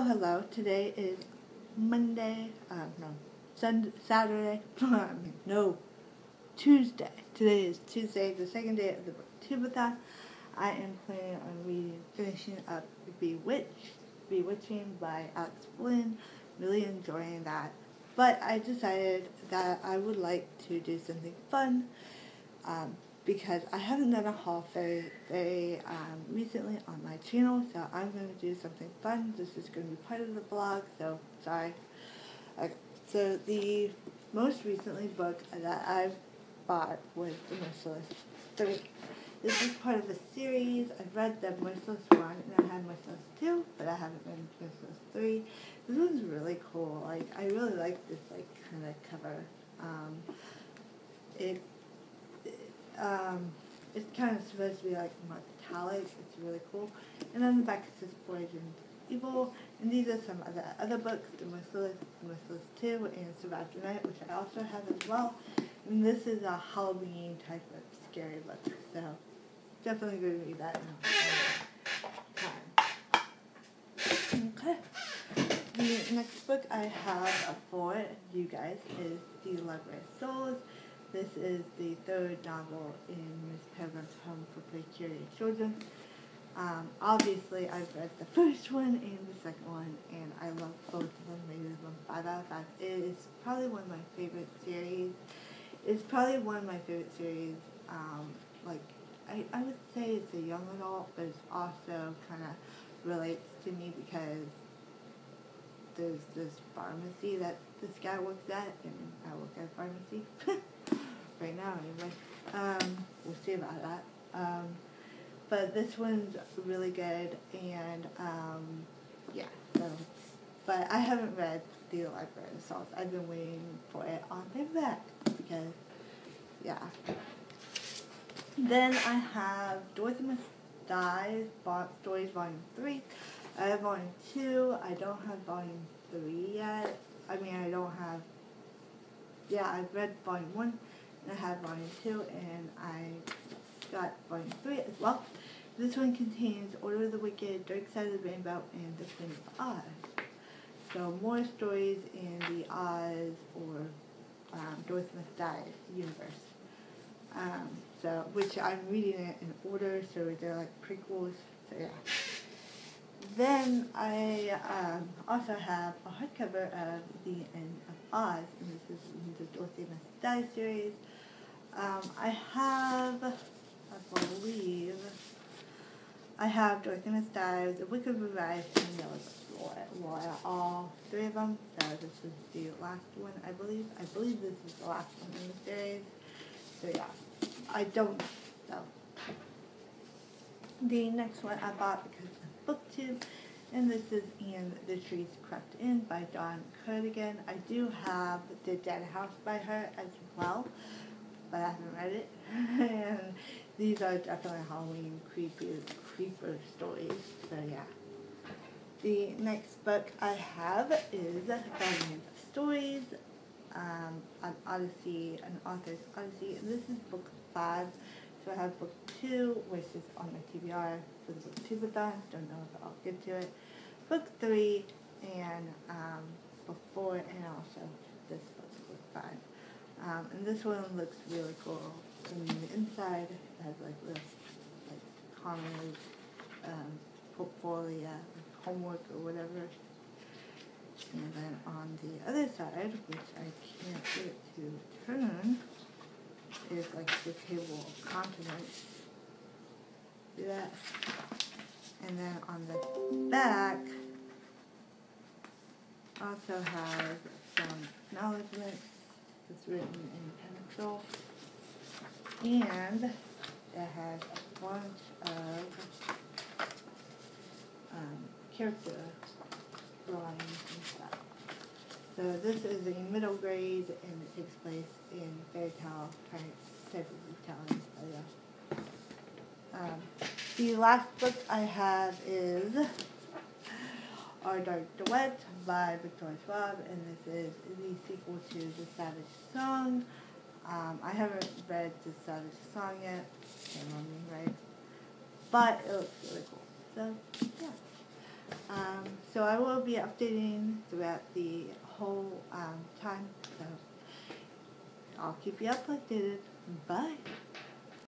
Hello. Today is Monday, Saturday, Tuesday. Today is Tuesday, the second day of the Booktube. I am planning on finishing up Bewitching by Alex Flynn. Really enjoying that. But I decided that I would like to do something fun, because I haven't done a haul very recently on my channel, so I'm going to do something fun. This is going to be part of the vlog, so sorry. Okay, so the most recently book that I bought was The Merciless 3. This is part of a series. I've read The Merciless 1 and I had Merciless 2, but I haven't read Merciless 3. This one's really cool. I really like this kind of cover. It's kind of supposed to be metallic. It's really cool. And on the back it says Origins Evil. And these are some other books: The Merciless 2, and Survive the Night, which I also have as well. And this is a Halloween type of scary book, so definitely going to read that in a time. Okay. The next book I have for you guys is The Library of Souls. This is the third novel in Miss Peregrine's Home for Precarious Children. Obviously, I've read the first one and the second one, and I love both of them. Rated them 5 out of 5. It is probably one of my favorite series. It's probably one of my favorite series. I would say it's a young adult, but it's also kind of relates to me because there's this pharmacy that this guy works at, and I work at a pharmacy right now anyway. We'll see about that. But this one's really good, and yeah, so, but I haven't read The Library of Souls. I've been waiting for it on paperback because, yeah. Then I have Dorothy Must Die, Stories Volume 3. I have Volume 2. I don't have Volume 3 yet. I've read Volume 1, and I have Volume 2, and I got Volume 3 as well. This one contains Order of the Wicked, Dark Side of the Rainbow, and The Queen of Oz. So more stories in the Oz or Dorothy Must Die universe. Which I'm reading it in order, so they're like prequels, so yeah. Then I also have a hardcover of The End of Oz, and this is in the Dorothy Must Die series. I have Dorothy Must Die, The Wicked Revive, and Yellow Laura, all 3 of them. So this is the last one, I believe. I believe this is the last one in the series. So yeah, I don't know. The next one I bought because of Booktube, and this is And the Trees Crept In by Dawn Cardigan. I do have The Dead House by her as well, but I haven't read it. And these are definitely Halloween creeper stories, so yeah. The next book I have is Volume of Stories, an author's odyssey, and this is book 5. So I have book 2, which is on my TBR for the Booktube-a-thon. Don't know if I'll get to it. Book 3 and book 4, and also this book 5. And this one looks really cool. And the inside it has little common portfolio, homework or whatever. And then on the other side, which I can't get it to turn, is the table of contents. See that? And then on the back also has some acknowledgments. It's written in pencil. And it has a bunch of character drawings and stuff. So this is a middle grade, and it takes place in fairy tale type of retelling. So yeah. The last book I have is Our Dark Duet by Victoria Schwab, and this is the sequel to The Savage Song. I haven't read The Savage Song yet, shame on me, right? But it looks really cool. So, yeah. So I will be updating throughout the whole time. So I'll keep you updated. Bye.